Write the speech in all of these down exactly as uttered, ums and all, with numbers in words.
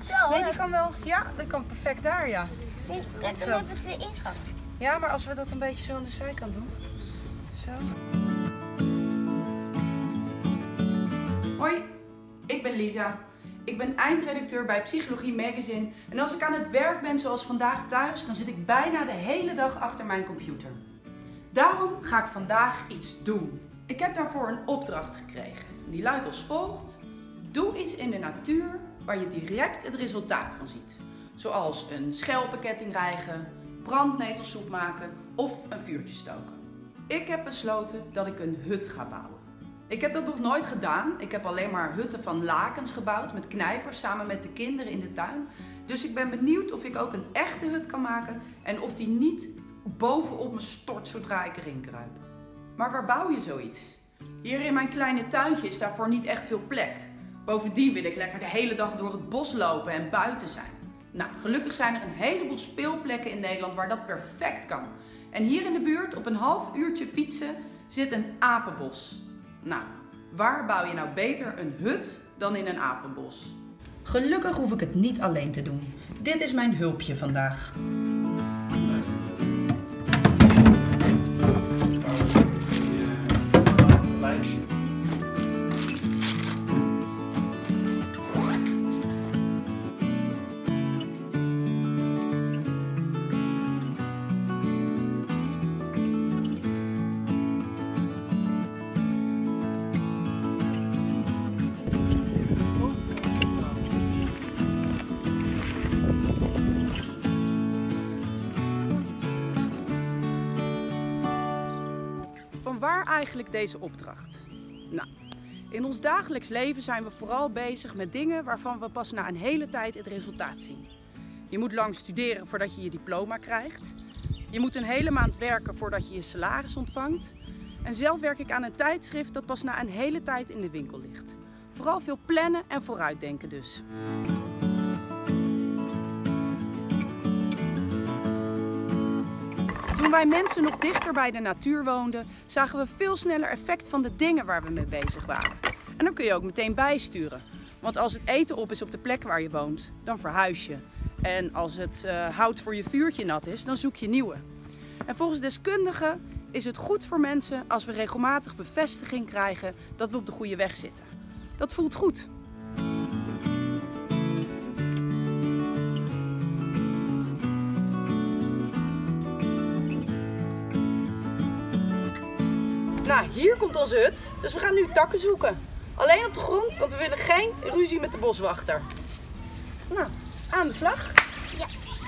Zo, Nee, die kan wel. Ja, die kan perfect daar, ja. Nee, Goed zo. dan hebben we twee ingangen. Ja, maar als we dat een beetje zo aan de zijkant doen. Zo. Hoi, ik ben Lisa. Ik ben eindredacteur bij Psychologie Magazine. En als ik aan het werk ben zoals vandaag thuis, dan zit ik bijna de hele dag achter mijn computer. Daarom ga ik vandaag iets doen. Ik heb daarvoor een opdracht gekregen. Die luidt als volgt. Doe iets in de natuur waar je direct het resultaat van ziet. Zoals een schelpenketting rijgen, brandnetelsoep maken of een vuurtje stoken. Ik heb besloten dat ik een hut ga bouwen. Ik heb dat nog nooit gedaan. Ik heb alleen maar hutten van lakens gebouwd met knijpers samen met de kinderen in de tuin. Dus ik ben benieuwd of ik ook een echte hut kan maken en of die niet bovenop me stort zodra ik erin kruip. Maar waar bouw je zoiets? Hier in mijn kleine tuintje is daarvoor niet echt veel plek. Bovendien wil ik lekker de hele dag door het bos lopen en buiten zijn. Nou, gelukkig zijn er een heleboel speelplekken in Nederland waar dat perfect kan. En hier in de buurt, op een half uurtje fietsen, zit een apenbos. Nou, waar bouw je nou beter een hut dan in een apenbos? Gelukkig hoef ik het niet alleen te doen. Dit is mijn hulpje vandaag. Vanwaar eigenlijk deze opdracht? Nou, in ons dagelijks leven zijn we vooral bezig met dingen waarvan we pas na een hele tijd het resultaat zien. Je moet lang studeren voordat je je diploma krijgt. Je moet een hele maand werken voordat je je salaris ontvangt. En zelf werk ik aan een tijdschrift dat pas na een hele tijd in de winkel ligt. Vooral veel plannen en vooruitdenken dus. Toen wij mensen nog dichter bij de natuur woonden, zagen we veel sneller effect van de dingen waar we mee bezig waren. En dan kun je ook meteen bijsturen. Want als het eten op is op de plek waar je woont, dan verhuis je. En als het uh, hout voor je vuurtje nat is, dan zoek je nieuwe. En volgens deskundigen is het goed voor mensen als we regelmatig bevestiging krijgen dat we op de goede weg zitten. Dat voelt goed. Nou, hier komt onze hut. Dus we gaan nu takken zoeken. Alleen op de grond, want we willen geen ruzie met de boswachter. Nou, aan de slag. Ja.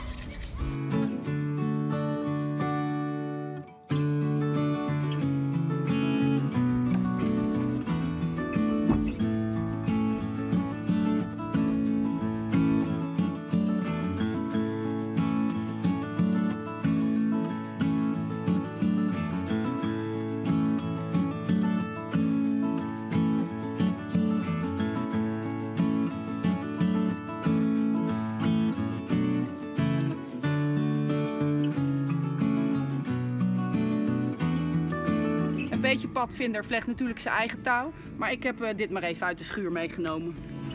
Een beetje padvinder vlecht natuurlijk zijn eigen touw, maar ik heb uh, dit maar even uit de schuur meegenomen.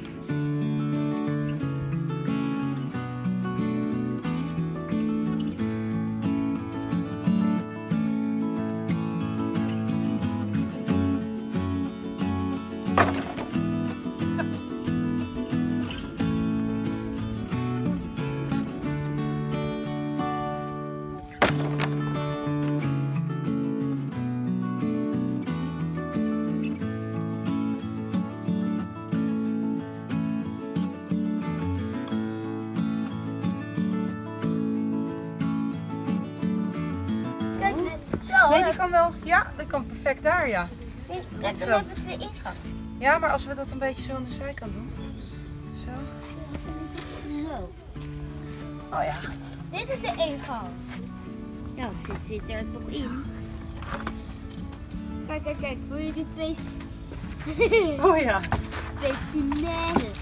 Nee, die kan wel. Ja, die kan perfect daar, ja. Nee, dan zo. hebben we twee ingangen. Ja, maar als we dat een beetje zo aan de zijkant doen. Zo. Zo. Oh ja. Dit is de ingang. Ja, wat zit, zit er nog in? Kijk, kijk, kijk. Wil je die twee... Oh ja. twee punaises.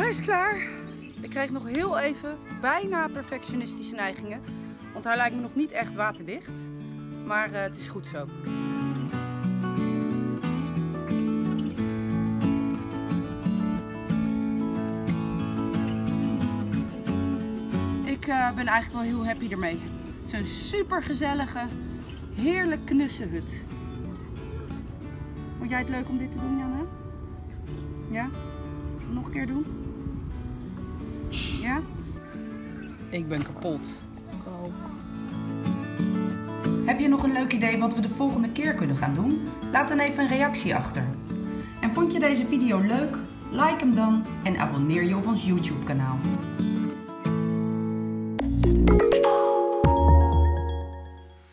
is klaar. Ik kreeg nog heel even bijna perfectionistische neigingen. Want hij lijkt me nog niet echt waterdicht. Maar uh, het is goed zo. Ik uh, ben eigenlijk wel heel happy ermee. Het is een super gezellige, heerlijk knusse hut. Vond jij het leuk om dit te doen, Janne? Ja? Nog een keer doen? Ja? Ik ben kapot. Oh. Heb je nog een leuk idee wat we de volgende keer kunnen gaan doen? Laat dan even een reactie achter. En vond je deze video leuk? Like hem dan en abonneer je op ons YouTube kanaal.